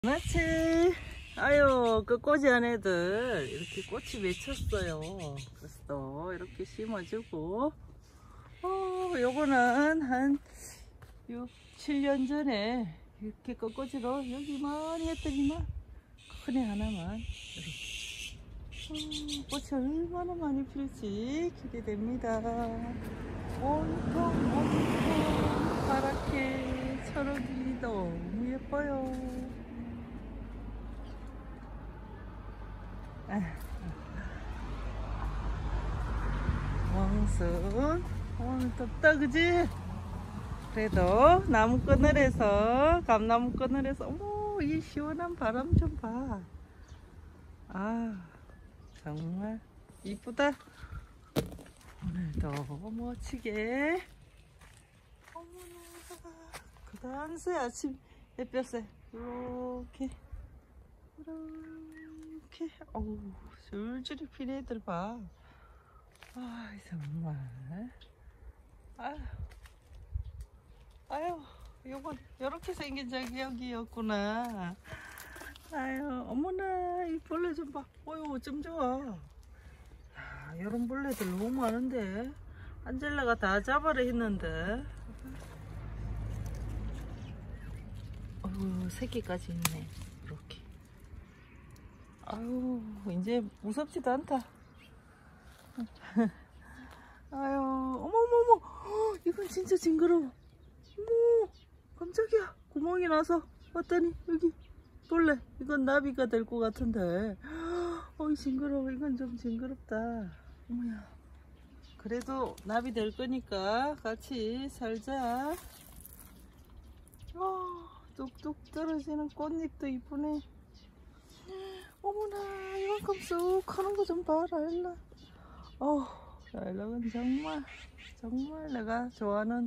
그렇지. 아유, 그 꽃이 안에들 이렇게 꽃이 맺혔어요. 그래서 또 이렇게 심어주고, 요거는 한 6, 7년 전에 이렇게 꽃꽂이로 여기 많이 했더니만 큰 애 하나만 이렇게. 꽃이 얼마나 많이 필지 기대됩니다. 온통 파랗게 초록이 너무 예뻐요. 원순 오늘 덥다 그지? 그래도 나무 그늘에서 감나무 그늘에서 어머 이 시원한 바람 좀 봐. 아 정말 이쁘다. 오늘도 멋지게 어머나 그 당시에 아침 햇볕에 이렇게 어우 줄줄이 피는 애들 봐. 아 정말 아유 요건 요렇게 생긴 저기였구나. 아유 어머나 이 벌레 좀 봐. 어유 어쩜 좋아. 야, 요런 벌레들 너무 많은데 안젤라가 다 잡아라 했는데. 어유 새끼까지 있네. 이렇게. 아유 이제 무섭지도 않다. 아유 어머머머 이건 진짜 징그러워. 어머 깜짝이야. 구멍이 나서 왔더니 여기 벌레. 이건 나비가 될 것 같은데. 어이 징그러워. 이건 좀 징그럽다. 어머야 그래도 나비 될 거니까 같이 살자. 뚝뚝 떨어지는 꽃잎도 이쁘네. 어머나 이만큼 쑥 하는 거 좀 봐라 일라. 라일락은 정말 내가 좋아하는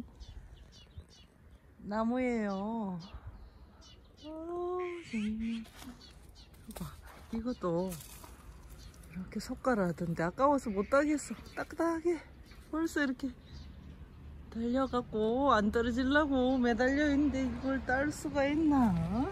나무예요. 정말 봐 이것도 이렇게 솎아라 하던데 아까워서 못 따겠어. 딱딱하게 벌써 이렇게 달려갖고 안 떨어지려고 매달려 있는데 이걸 딸 수가 있나?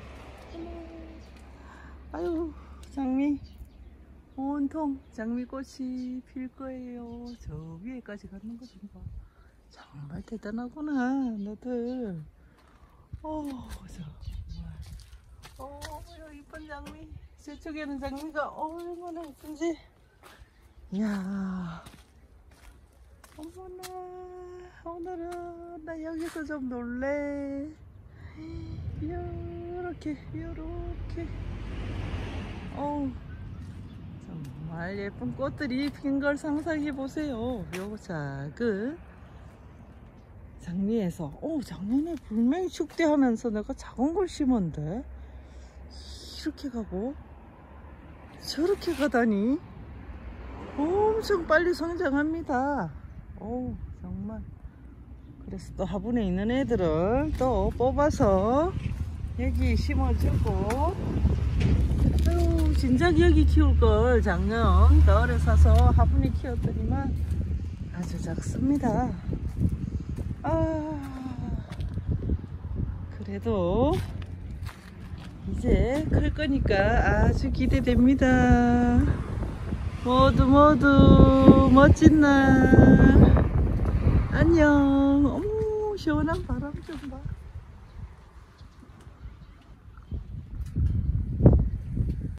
아유 장미 온통 장미꽃이 필 거예요. 저 위에까지 가는 거 좀 봐. 정말 대단하구나 너들. 정말 이쁜 장미. 저쪽에는 장미가 얼마나 예쁜지. 이야 어머나 오늘은 나 여기서 좀 놀래. 요렇게 정말 예쁜 꽃들이 핀 걸 상상해 보세요. 요 작은 장미에서 작년에 분명히 축대하면서 내가 작은 걸 심었는데 이렇게 가고 저렇게 가다니 엄청 빨리 성장합니다. 정말. 그래서 또 화분에 있는 애들을 또 뽑아서 여기 심어주고. 아유 진작 여기 키울걸 작년 가을에 사서 화분에 키웠더니만 아주 작습니다. 그래도 이제 클 거니까 아주 기대됩니다. 모두 멋진 날 안녕. 어머 시원한 바람 좀 봐.